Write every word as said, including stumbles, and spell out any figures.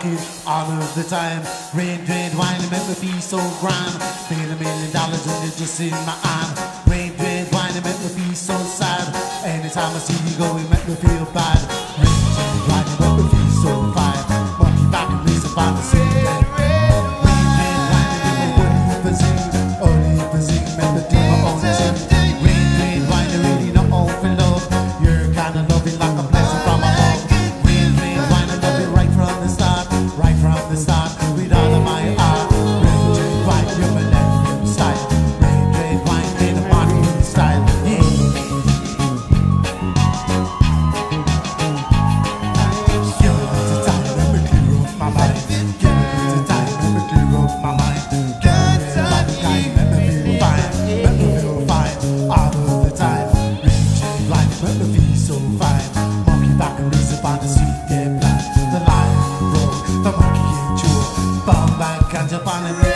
working all of the time. Rain, drain, wine, it make me feel so grand. Paying a million dollars and it's just in my hand. Rain, drain, wine, it make me feel so sad. Anytime I see you go, it make me feel bad. Rain, drain, wine, it make me feel so fine. Monkey back and race up on the scene. Rain, drain, wine, it make me only if I sing. Only if I sing, make me do my own thing. Rain, drain, wine, it really not all for love. You're kinda loving like a blessing from above. Rain, drain, wine, I love it right from the start. Right from the start, with all of my heart. Rain, drain, wine, you're millennium style. Rain, drain, wine, in a modern style. Yeah. Give me the time, let me clear up my mind. Give me the time, let me clear up my mind. Give me the time, let me feel fine. Let me feel fine all of the time. Rain, drain, wine, let me feel so fine. Monkey back and race up on the street, yeah, blind. The lion road, the monkey ain't true. Bomb back, catch up on it.